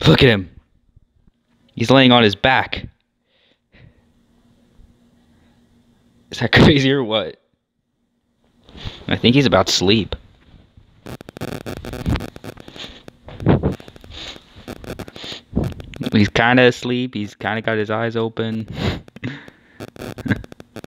Look at him. He's laying on his back. Is that crazy or what? I think he's about to sleep. He's kind of asleep. He's kind of got his eyes open.